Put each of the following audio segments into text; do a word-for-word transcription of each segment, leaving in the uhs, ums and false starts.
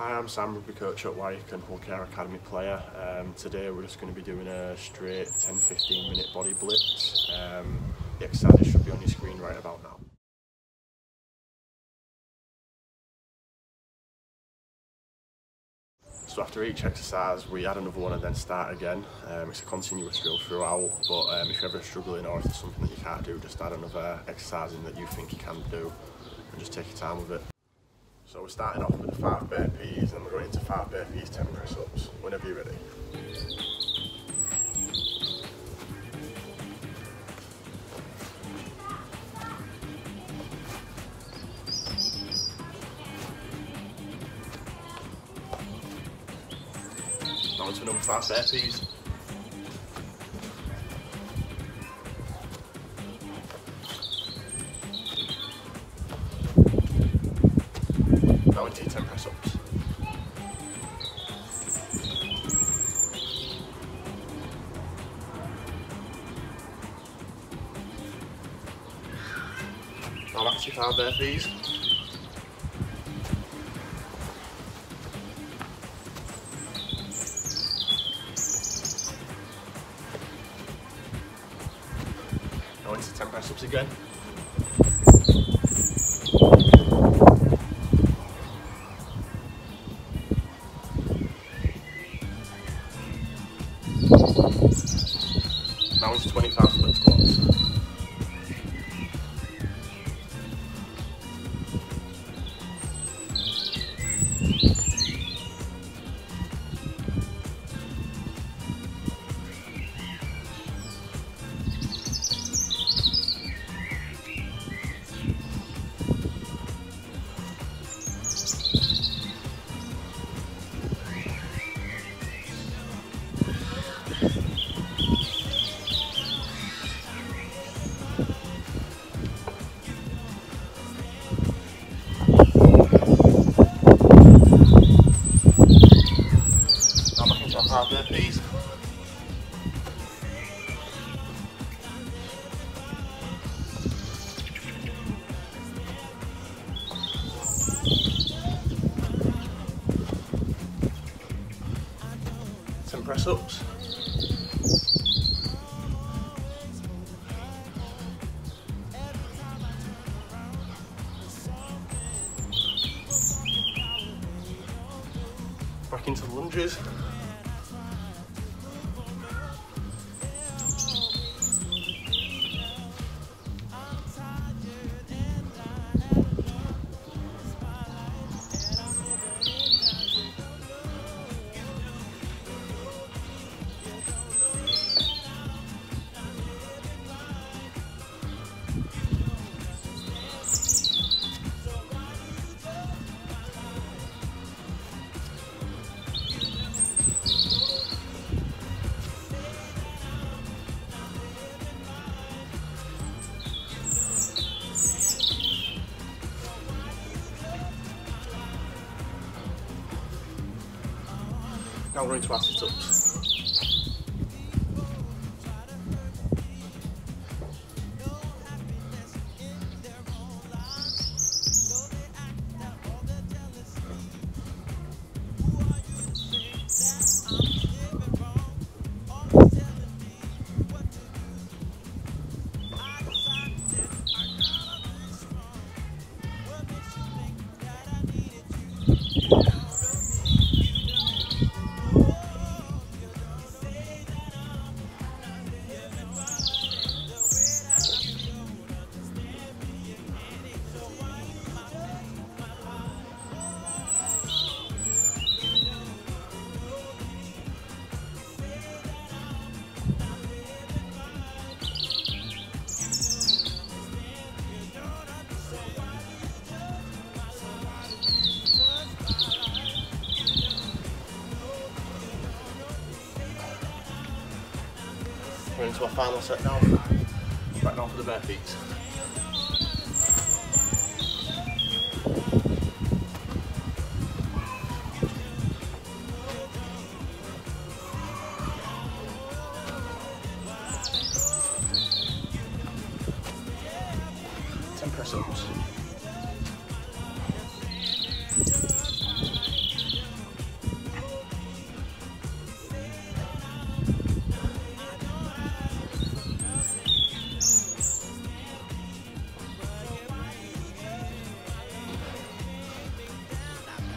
Hi, I'm Sam, rugby coach at Wyke and Wyke A Academy player. Um, today we're just going to be doing a straight ten to fifteen minute body blitz. Um, the exercises should be on your screen right about now. So after each exercise we add another one and then start again. Um, it's a continuous drill throughout, but um, if you're ever struggling or if there's something that you can't do, just add another exercise in that you think you can do and just take your time with it. So we're starting off with the five burpees and we're going into five burpees, ten press ups, whenever you're ready. Now into another five burpees. Now into ten press ups. Now back to your five burpees. Now into ten press ups again. Now into twenty-five split squats. Five burpees. ten press ups. Back into lunges. Now we're going to our sit-ups. We're into our final set now. Back down for the burpees. ten press ups.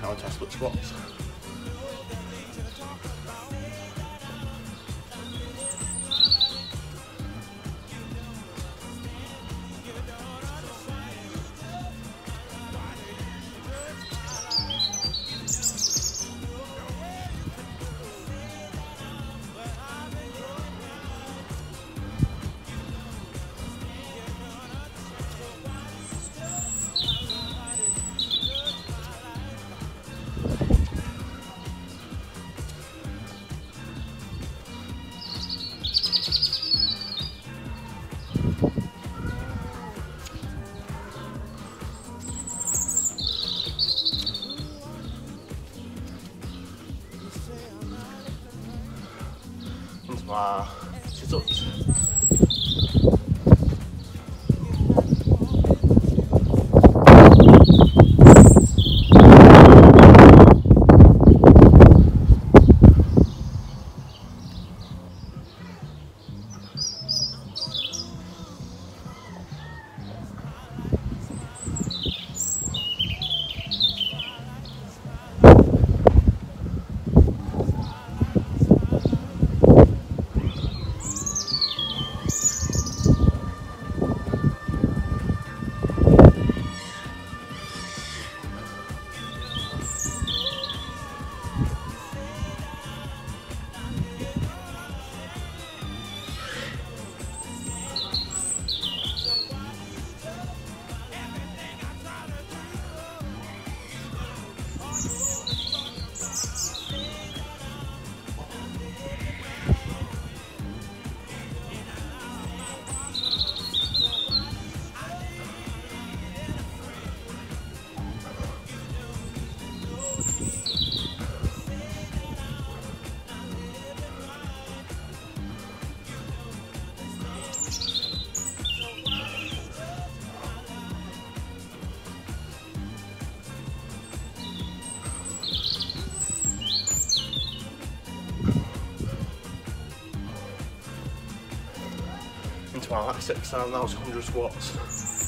Now onto our split squats. Into our sit-ups. Into our last exercise now, it's one hundred squats.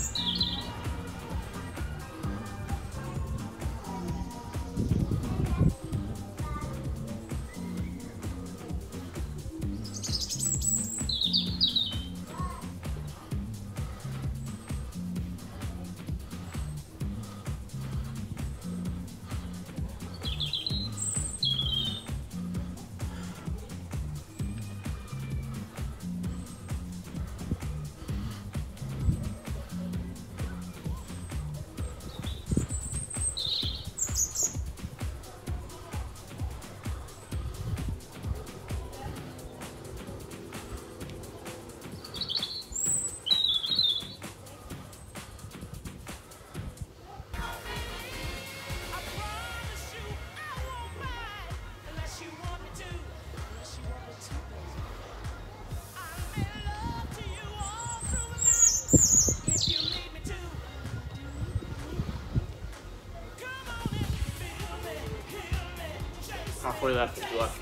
Halfway there, fifty left.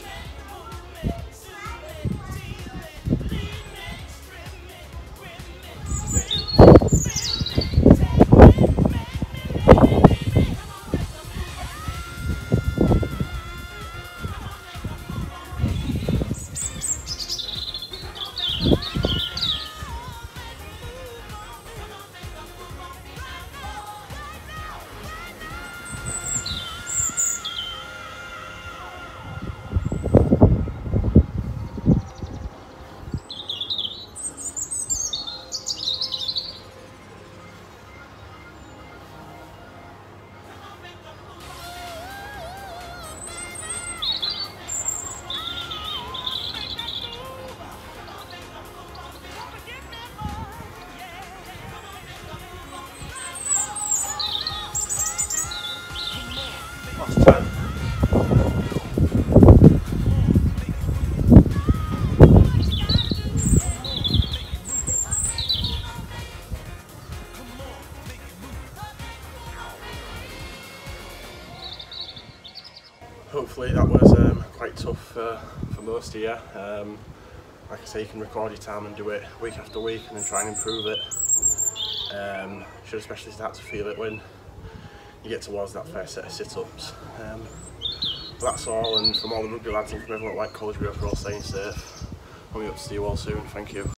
Last ten. Hopefully that was um, quite tough uh, for most of you. Um, like I say, you can record your time and do it week after week and then try and improve it. Um, you should especially start to feel it when you get towards that first set of sit-ups. Um, but that's all, and from all the rugby lads and from everyone at Wyke College, we hope you're all staying safe. I'll be up to see you all soon. Thank you.